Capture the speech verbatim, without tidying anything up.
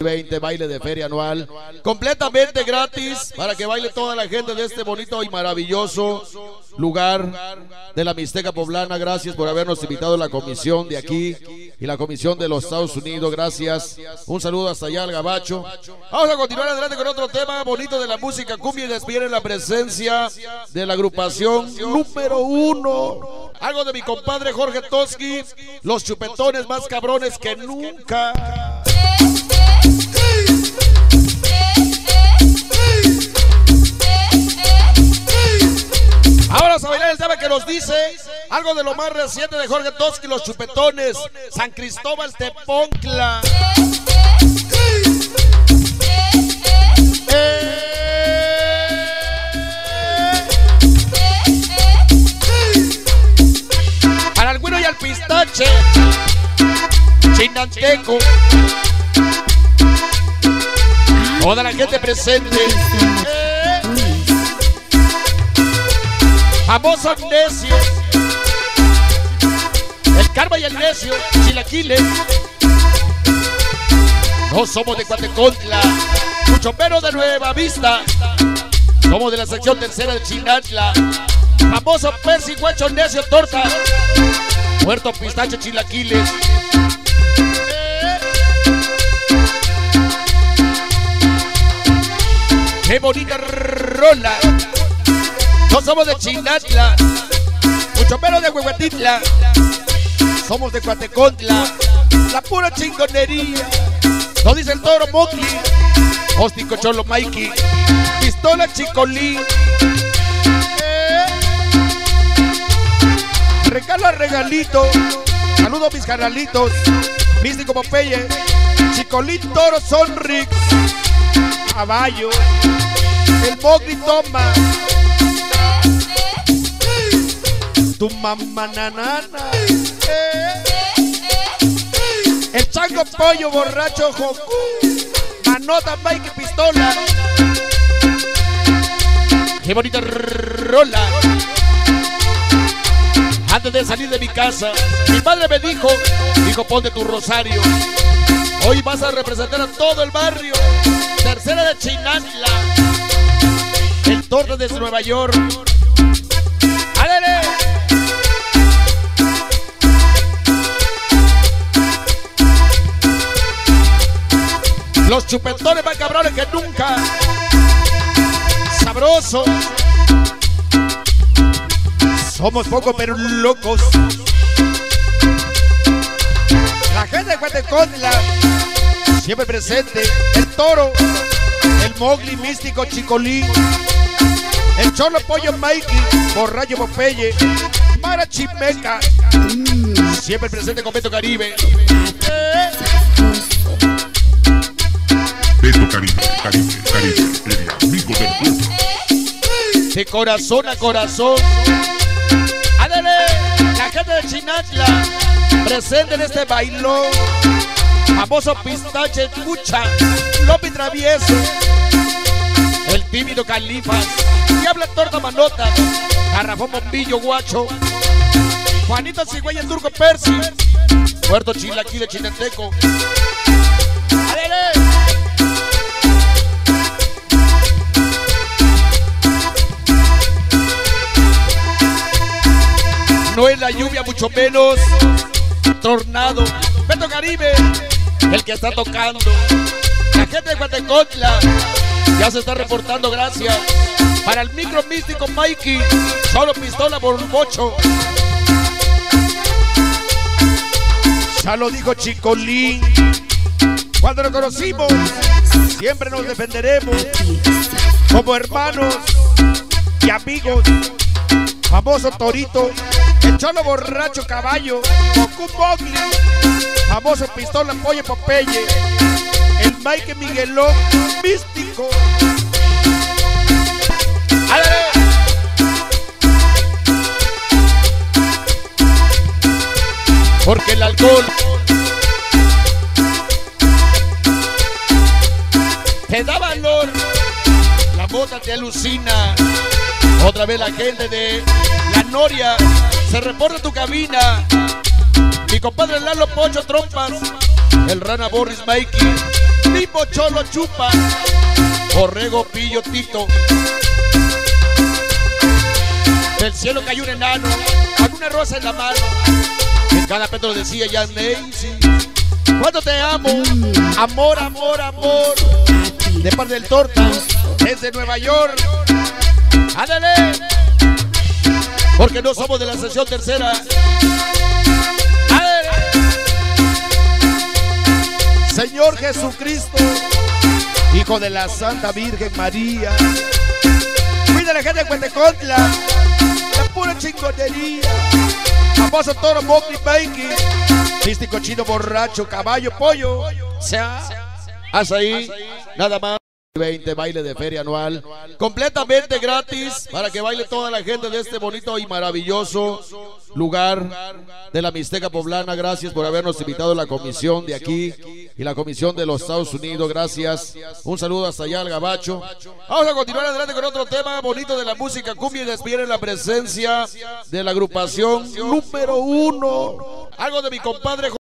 veinte, baile de feria anual, completamente gratis para que baile toda la gente de este bonito y maravilloso lugar de la Mixteca Poblana. Gracias por habernos invitado a la comisión de aquí y la comisión de los Estados Unidos. Gracias, un saludo hasta allá al gabacho. Vamos a continuar adelante con otro tema bonito de la música cumbia y despedir la presencia de la agrupación número uno, algo de mi compadre Jorge Toski, los chupetones más cabrones que nunca. Ahora a bailar el tema que nos dice algo de lo más reciente de Jorge Toski, los chupetones, San Cristóbal Teponcla. Eh. Para el güiro y al pistache, Chinanteco, toda la gente presente. Eh. Famoso necio, el Karma y el necio, Chilaquiles. No somos de Cuatecontla, mucho menos de Nueva Vista. Somos de la sección tercera de Chinantla. Famoso Percy, Huecho, necio, torta, Puerto Pistache, Chilaquiles. Eh. Qué bonita rola. No somos de Chinantla, mucho menos de Huehuetitla. Somos de Cuatecontla, la pura chingonería. Nos dice el Toro Mowgli, Hóstico Cholo Mikey, Pistola Chicolín. Eh. Regala regalito, saludo a mis canalitos, Místico Popeye, Chicolín Toro Sonrix, Caballo, el Mowgli toma. Tu mamá nanana, eh. El Chango Pollo borracho Joku, Manota Mike Pistola. Qué bonita rola. Antes de salir de mi casa, mi madre me dijo, hijo, ponte tu rosario. Hoy vas a representar a todo el barrio. Tercera de Chinantla, el torno desde Nueva York. ¡Alele! Los chupetones más cabrones que nunca. Sabroso. Somos pocos pero locos. La gente de Cuatecontla siempre presente. El Toro, el Mowgli, Místico Chicolín, el Cholo Pollo Mikey, Borracho Popeye, Mara Chimeca, siempre presente con Beto Caribe. Eh. Beto Caribe, Caribe, Caribe, el amigo del pueblo. De corazón a corazón. ¡Ándale! La gente de Chinantla presente en este bailón. Famoso Pistache, Escucha, Lopi Travieso, el tímido Califas, Diabla Torta Manota, Garrafón Bombillo Guacho, Juanito Cigüeña, Turco Percy, Puerto Chilaquiles, Chinanteco. ¡Ándale! No es la lluvia, mucho menos tornado. Beto Caribe, el que está tocando. La gente de Cuatecontla ya se está reportando, gracias. Para el micro Místico Mikey, solo Pistola Borbocho. Ya lo dijo Chicolín, cuando lo conocimos, siempre nos defenderemos como hermanos y amigos. Famoso Torito, el Cholo Borracho Caballo, Goku Mowgli, famoso Pistola Pollo Popeye, el Mike Miguelón Místico. ¡Ándale! Porque el alcohol te da valor, la mota te alucina. Otra vez la gente de La Noria se reporta en tu cabina. Mi compadre Lalo Pocho Trompas, el Rana Boris Mikey, mismo Cholo Chupa, Borrego, Pillo, Tito. Del cielo cayó un enano con una rosa en la mano. En cada petro decía ya Nancy, ¿cuánto te amo? Amor, amor, amor. De parte del Torta, desde Nueva York. ¡Ándale! Porque no somos de la sección tercera. ¡Ándale! Señor Jesucristo, Hijo de la Santa Virgen María, cuida a la gente de Cuentecontla, la pura chingonería. Famoso toro, Mowgli, Mikey, místico chino, borracho, caballo, pollo. Sea, haz ahí, nada más. veinte baile de feria anual, completamente gratis para que baile toda la gente de este bonito y maravilloso lugar de la Mixteca Poblana. Gracias por habernos invitado a la comisión de aquí y la comisión de los Estados Unidos. Gracias, un saludo hasta allá al Gabacho. Vamos a continuar adelante con otro tema bonito de la música cumbia y despedir la presencia de la agrupación número uno, algo de mi compadre